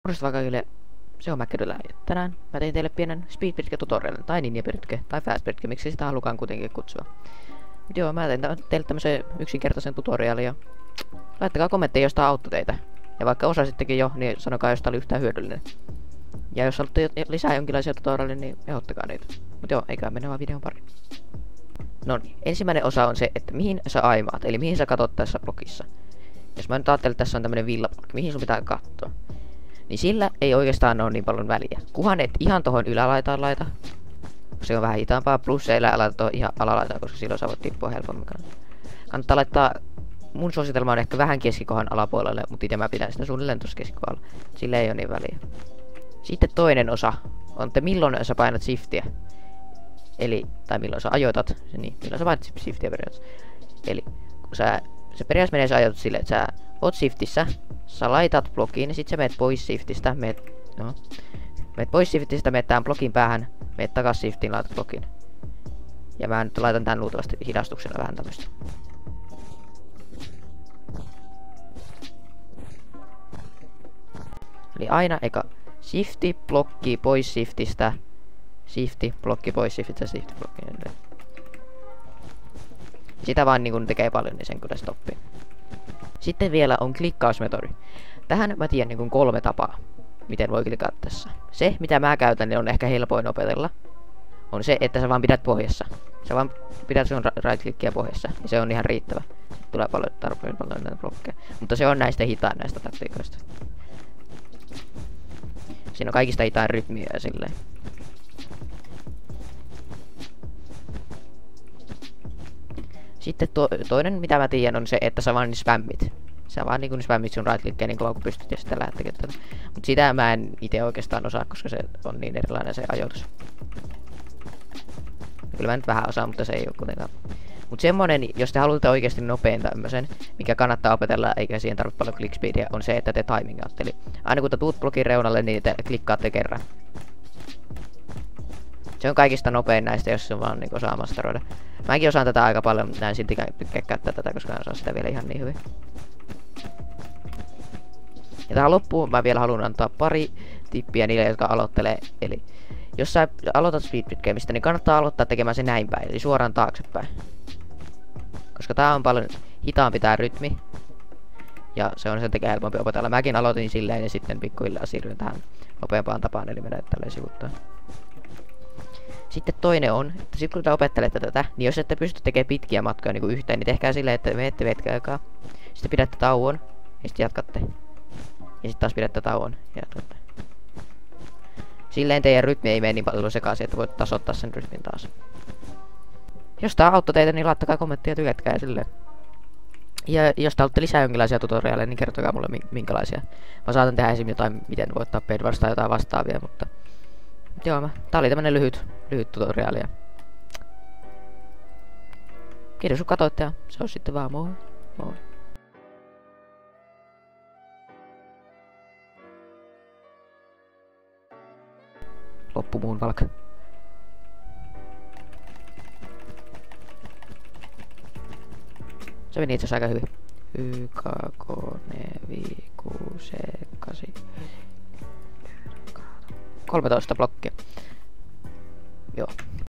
Morjesta vaan kaikille, se on Mäkkärylä ja tänään mä tein teille pienen speedpitkä tutorialin, tai ninjapitkä, tai fastpitkä, miksi sitä halukaan kuitenkin kutsua. Mut joo, mä tein teille tämmösen yksinkertaisen tutorialin ja laittakaa kommentteja, jos tää auttoi teitä. Ja vaikka osasittekin jo, niin sanokaa, jos tää oli yhtään hyödyllinen. Ja jos haluatte lisää jonkinlaisia tutorialeja, niin ehdottakaa niitä. Mut joo, eikä mennä vaan videon pariin. No niin, ensimmäinen osa on se, että mihin sä aimaat, eli mihin sä katot tässä blogissa. Jos mä nyt ajattelen, että tässä on tämmönen villablog, mihin sun pitää katsoa. Niin sillä ei oikeastaan ole niin paljon väliä. Kuhan et ihan tohon ylälaitaan laita. Se on vähän hitaampaa, plus ei laita tohon ihan alalaitaan, koska silloin sä voit tippua helpommin. Kannattaa laittaa, mun suositelma on ehkä vähän keskikohan alapuolelle, mutta itse mä pidän sitä suunnilleen tuossa keskikohdalla. Sillä ei ole niin väliä. Sitten toinen osa on, että milloin sä painat shiftiä. Eli, tai milloin sä ajoitat, niin, milloin sä painat shiftiä periaatteessa. Eli, kun se periaatteessa menee se ajoitus silleen, että sä oot shiftissä, sä laitat blogiin, ja sit sä meet pois shiftistä, meet pois shiftistä, meet tähän blogin päähän, meet takas shiftiin, laitat blogin. Ja mä nyt laitan tän luultavasti hidastuksena vähän tämmöstä. Eli aina eka shifti, blokki, pois shiftistä, shifti, blokki, pois shiftistä, shifti, blokki. Sitä vaan niin tekee paljon, niin sen kyllä stoppii. Sitten vielä on klikkausmetodi. Tähän mä tiedän niin 3 tapaa, miten voi klikata tässä. Se, mitä mä käytän, niin on ehkä helpoin opetella, on se, että sä vaan pidät pohjassa. Sä vaan pidät sun right-klikkiä pohjassa, ja se on ihan riittävä. Sitten tulee tarpeeksi paljon näitä blokkeja. Mutta se on näistä hitain näistä taktiikoista. Siinä on kaikista hitain rytmiä ja silleen. Sitten toinen, mitä mä tiedän, on se, että sä vaan spämmit. Sä vaan niin spämmit sun right-klikkiä niin kovaa kun pystyt ja sitten lähdet tekemään tätä. Mut sitä mä en ite oikeastaan osaa, koska se on niin erilainen se ajoitus. Kyllä mä nyt vähän osaan, mutta se ei oo kuitenkaan. Mut semmonen, jos te haluatte oikeesti nopein tämmösen, mikä kannattaa opetella, eikä siihen tarvitse paljon clickspeedia, on se, että te timingaat. Eli aina kun te tuut blogin reunalle, niin te klikkaatte kerran. Se on kaikista nopein näistä, jos se vaan niinku osaa masteroida. Mäkin osaan tätä aika paljon, mutta en siltikään tykkää käyttää tätä, koska en osaa sitä vielä ihan niin hyvin. Ja tähän loppuun mä vielä haluan antaa pari tippiä niille, jotka aloittelee. Eli jos sä aloitat speedbitkeemistä, niin kannattaa aloittaa tekemään se näin päin, eli suoraan taaksepäin. Koska tää on paljon hitaampi tää rytmi. Ja se on sen takia helpompi opetella. Mäkin aloitin silleen ja sitten pikkuhiljaa siirryin tähän nopeampaan tapaan, eli mennä tälleen sivuttaan. Sitten toinen on, että sit kun te opettelette tätä, niin jos ette pysty tekemään pitkiä matkoja niin yhteen, niin tehkää silleen, että menette hetken aikaa. Sitten pidätte tauon, ja sitten jatkatte. Ja sitten taas pidätte tauon, ja jatkatte. Silleen teidän rytmi ei mene niin paljon sekaisin, että voit tasoittaa sen rytmin taas. Jos tää auttoi teitä, niin laittakaa kommenttia ja tykätkää ja silleen. Ja jos te haluatte lisää jonkinlaisia tutorialeja, niin kertokaa mulle minkälaisia. Mä saatan tehdä esimerkiksi jotain, miten voittaa Bedwars tai jotain vastaavia, mutta... Joo, tää oli tämmönen lyhyt tutoriaali. Kiitos kun katsoitte ja se on sitten vaan moi. Moi. Loppu muun valk. Se meni itse asiassa aika hyvin. 1, 2, 4, 5, 6, 7, 8, 13 blokkia. Joo.